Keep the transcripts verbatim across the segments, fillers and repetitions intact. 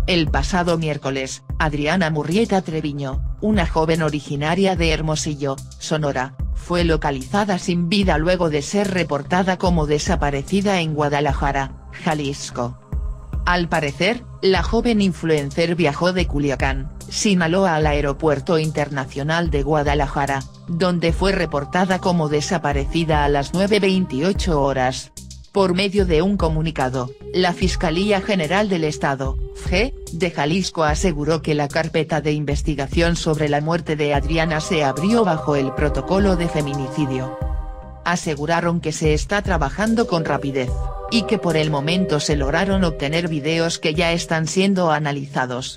El pasado miércoles, Adriana Murrieta Treviño, una joven originaria de Hermosillo, Sonora, fue localizada sin vida luego de ser reportada como desaparecida en Guadalajara, Jalisco. Al parecer, la joven influencer viajó de Culiacán, Sinaloa al Aeropuerto Internacional de Guadalajara, donde fue reportada como desaparecida a las nueve veintiocho horas. Por medio de un comunicado, la Fiscalía General del Estado, F G E, de Jalisco aseguró que la carpeta de investigación sobre la muerte de Adriana se abrió bajo el protocolo de feminicidio. Aseguraron que se está trabajando con rapidez, y que por el momento se lograron obtener videos que ya están siendo analizados.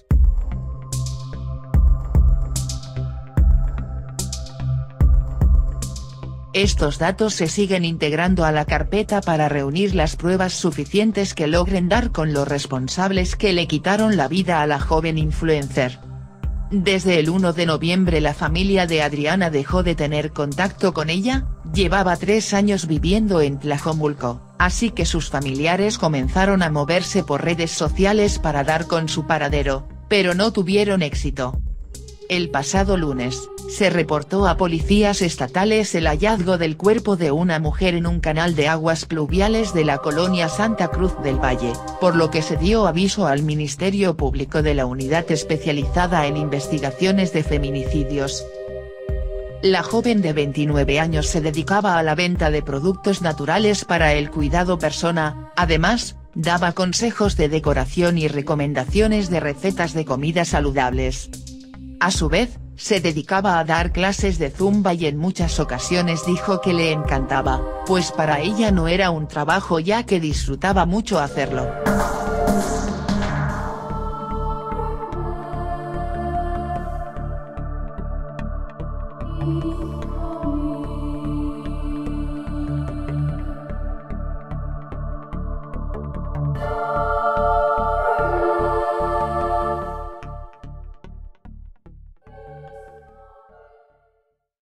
Estos datos se siguen integrando a la carpeta para reunir las pruebas suficientes que logren dar con los responsables que le quitaron la vida a la joven influencer. Desde el uno de noviembre la familia de Adriana dejó de tener contacto con ella, llevaba tres años viviendo en Tlajomulco, así que sus familiares comenzaron a moverse por redes sociales para dar con su paradero, pero no tuvieron éxito. El pasado lunes, se reportó a policías estatales el hallazgo del cuerpo de una mujer en un canal de aguas pluviales de la colonia Santa Cruz del Valle, por lo que se dio aviso al Ministerio Público de la Unidad Especializada en Investigaciones de Feminicidios. La joven de veintinueve años se dedicaba a la venta de productos naturales para el cuidado personal, además, daba consejos de decoración y recomendaciones de recetas de comidas saludables. A su vez, se dedicaba a dar clases de zumba y en muchas ocasiones dijo que le encantaba, pues para ella no era un trabajo ya que disfrutaba mucho hacerlo.